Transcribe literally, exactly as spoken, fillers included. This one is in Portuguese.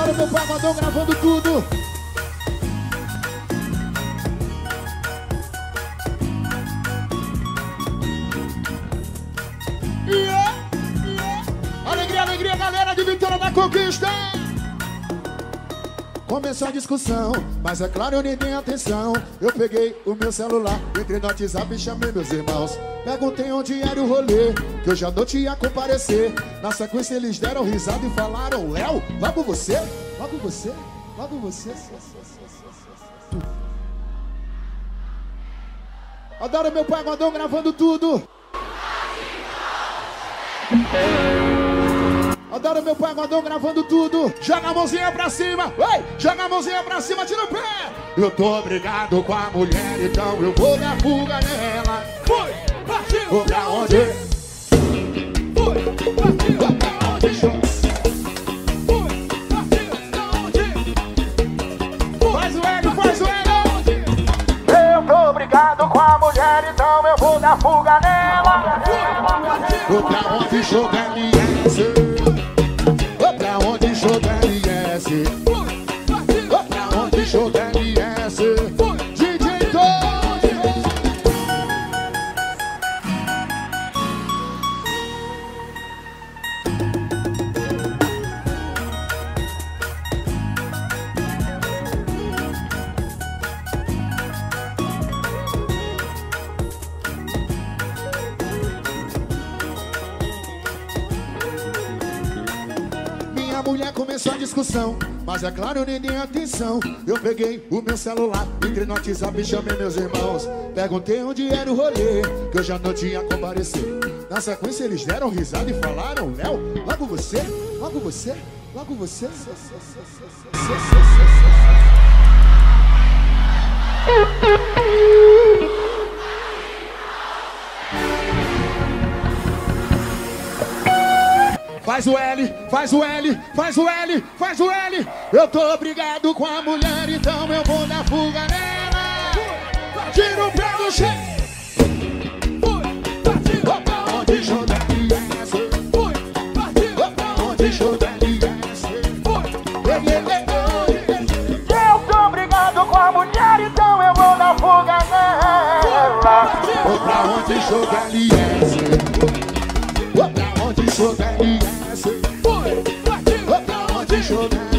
Adoro meu pagodão gravando tudo. Yeah, yeah. Alegria, alegria, galera de Vitória da Conquista. Começou a discussão, mas é claro eu nem dei atenção. Eu peguei o meu celular, entrei no WhatsApp e chamei meus irmãos. Perguntei onde era o rolê, que hoje à noite ia comparecer. Na sequência eles deram risada e falaram: Léo, logo você, logo você, logo você. Adoro meu pagodão gravando tudo. Adoro meu pagodão gravando tudo. Joga a mãozinha pra cima. Oi, joga a mãozinha pra cima, tira o pé. Eu tô brigado com a mulher, então eu vou dar fuga nela. Fui, partiu. Vou pra onde? Fui, partiu. Vou pra onde? Fui, partiu. Pra onde? Faz o L, faz o L. Eu tô brigado com a mulher, então eu vou dar fuga nela. Fui, partiu. Vou pra onde? Joga L S. Pra onde joga L S? Pra onde joga L S? D J Tony! Minha mulher começou a discussão, mas é claro eu nem dei atenção. Eu peguei o meu celular, entrei no WhatsApp e chamei meus irmãos. Perguntei onde era o rolê, que hoje à noite ia comparecer. Na sequência eles deram risada e falaram: Léo, logo você, logo você, logo você. Faz o L, faz o L, faz o L, faz o L. Eu tô brigado com a mulher, então eu vou dar fuga nela. Tira o pé do chão. Vou pra onde joga L S? Vou pra onde joga L S? Eu tô brigado com a mulher, então eu vou dar fuga nela. Vou pra onde joga L S? Vou pra onde joga L S? Vou pra onde joga